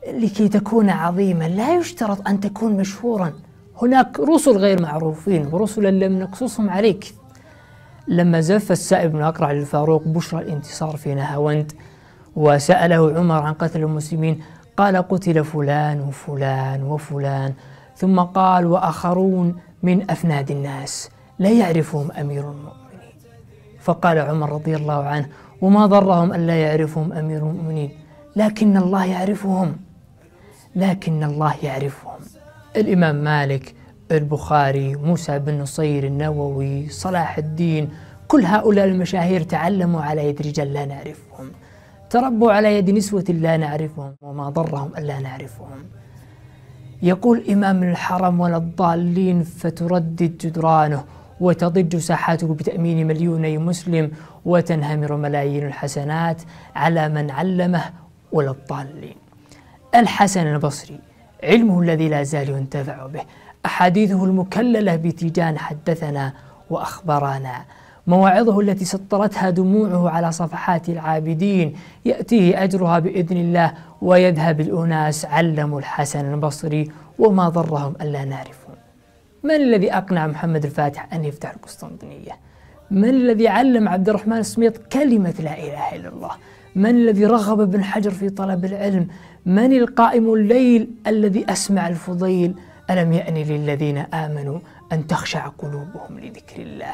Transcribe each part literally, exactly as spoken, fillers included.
لكي تكون عظيما لا يشترط أن تكون مشهورا. هناك رسل غير معروفين ورسلا لم نقصصهم عليك. لما زف السائب بن أقرع للفاروق بشرى الانتصار في نهاوند وسأله عمر عن قتل المسلمين قال قتل فلان وفلان وفلان، ثم قال وآخرون من أفناد الناس لا يعرفهم أمير المؤمنين. فقال عمر رضي الله عنه وما ضرهم أن لا يعرفهم أمير المؤمنين، لكن الله يعرفهم، لكن الله يعرفهم. الإمام مالك، البخاري، موسى بن نصير، النووي، صلاح الدين، كل هؤلاء المشاهير تعلموا على يد رجال لا نعرفهم، تربوا على يد نسوة لا نعرفهم، وما ضرهم ألا نعرفهم. يقول إمام الحرم ولا الضالين فتردد جدرانه وتضج ساحاته بتأمين مليوني مسلم وتنهمر ملايين الحسنات على من علمه ولا الضالين. الحسن البصري علمه الذي لا زال ينتفع به، أحاديثه المكللة بتيجان حدثنا وأخبرنا، مواعظه التي سطرتها دموعه على صفحات العابدين يأتيه أجرها بإذن الله ويذهب الأناس علموا الحسن البصري وما ضرهم ألا نعرفهم. من الذي أقنع محمد الفاتح أن يفتح القسطنطينية؟ من الذي علم عبد الرحمن السميط كلمة لا إله إلا الله؟ من الذي رغب ابن حجر في طلب العلم؟ من القائم الليل الذي أسمع الفضيل ألم يأن للذين آمنوا أن تخشع قلوبهم لذكر الله؟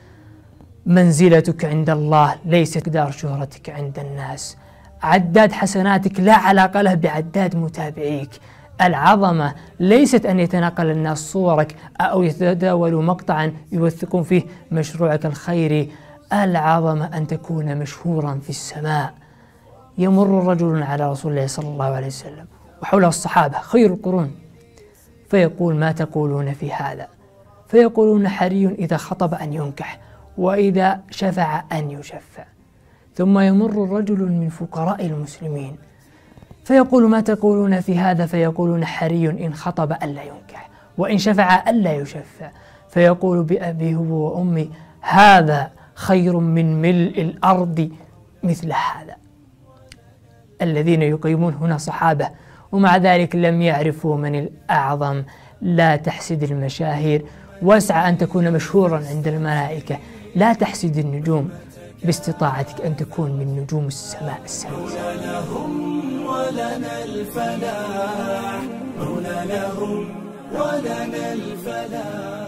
منزلتك عند الله ليست مقدار شهرتك عند الناس، عداد حسناتك لا علاقة له بعداد متابعيك. العظمة ليست أن يتناقل الناس صورك أو يتداولوا مقطعا يوثقون فيه مشروعك الخيري، العظمة أن تكون مشهورا في السماء. يمر رجل على رسول الله صلى الله عليه وسلم وحوله الصحابة خير القرون، فيقول ما تقولون في هذا؟ فيقولون حري إذا خطب أن ينكح وإذا شفع أن يشفع. ثم يمر رجل من فقراء المسلمين فيقول ما تقولون في هذا؟ فيقولون حري إن خطب ألا ينكح وإن شفع ألا يشفع. فيقول بأبي هو وأمي هذا خير من ملء الأرض مثل هذا. الذين يقيمون هنا صحابة ومع ذلك لم يعرفوا من الأعظم. لا تحسد المشاهير واسعى أن تكون مشهورا عند الملائكة. لا تحسد النجوم باستطاعتك أن تكون من نجوم السماء السماء. لهم ولنا الفلاح، هنا لهم ولنا الفلاح.